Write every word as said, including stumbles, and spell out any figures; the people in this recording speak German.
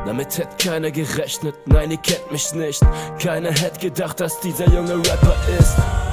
Damit hätt keiner gerechnet, nein, ihr kennt mich nicht. Keiner hätt gedacht, dass dieser junge Rapper ist